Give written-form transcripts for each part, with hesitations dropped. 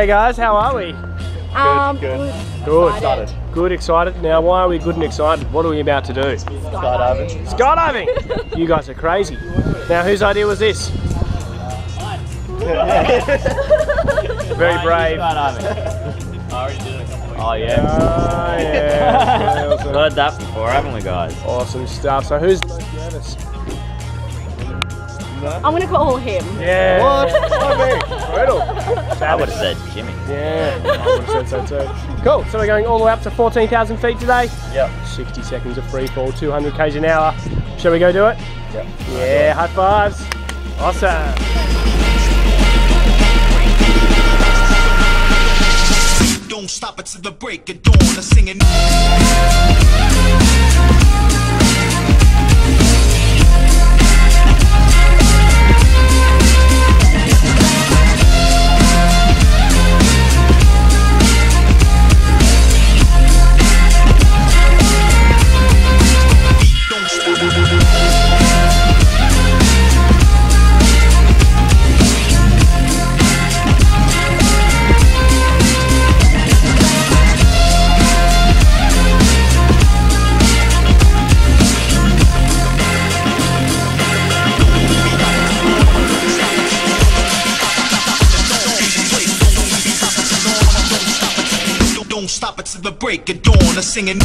G'day guys, how are we? Good. Excited. Good, excited. Now why are we good and excited? What are we about to do? Skydiving. Skydiving! You guys are crazy. Now whose idea was this? Very brave. Skydiving. I already did it a couple weeks. Oh yeah. We've heard that before, haven't we guys? Awesome stuff. So who's most nervous? I'm gonna call him. Yeah. What? Brutal. I would have said Jimmy. Yeah, I would have said so too. Cool, so we're going all the way up to 14,000 feet today. Yep. 60 seconds of free fall, 200 k's an hour. Shall we go do it? Yep. Yeah, high fives. Awesome. Don't stop it till the break of dawn. I'm singing. Don't stop it till the break of dawn. I'm singing.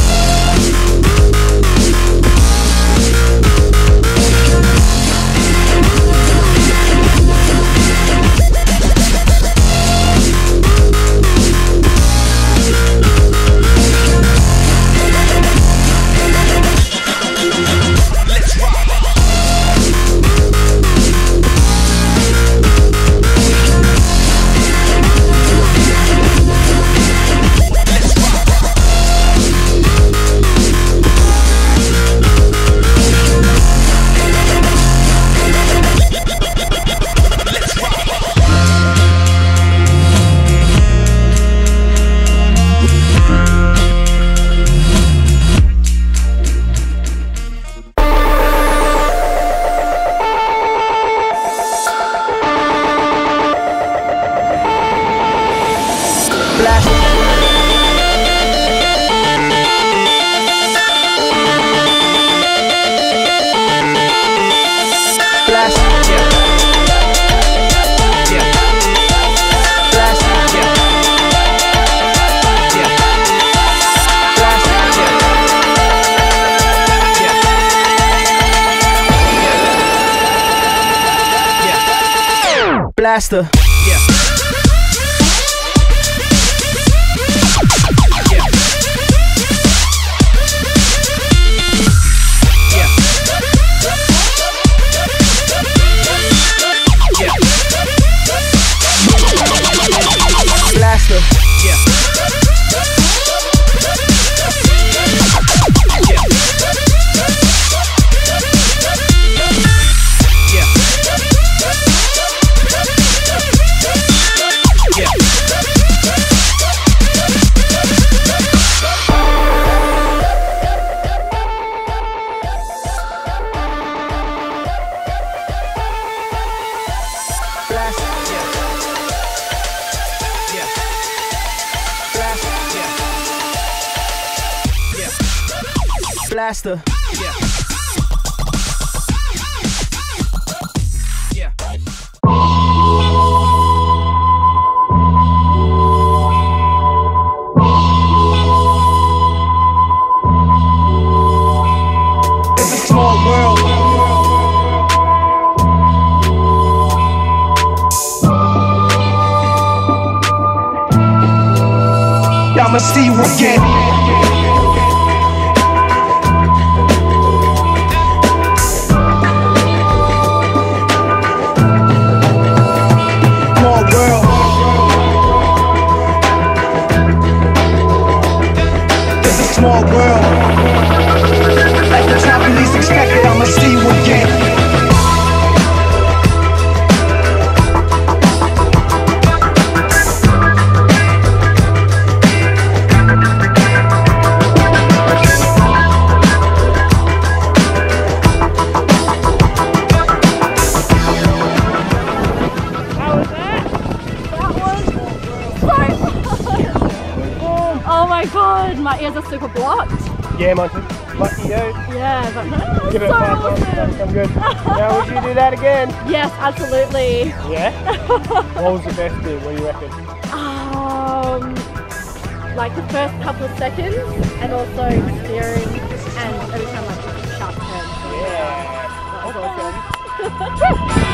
Blaster. Blaster. Yeah. Yeah. It's a small world. I'ma see you again. Small world. At the time you least expected, I'ma see you again. my ears are super blocked. Yeah, mine too. Lucky you. Yeah, but Give it so a 5 times. awesome. I'm good. Now, would you do that again? Yes, absolutely. Yeah? What was the best bit? What do you reckon? Like the first couple of seconds, and also steering, and every time like it's a sharp turn. Yeah. That was awesome.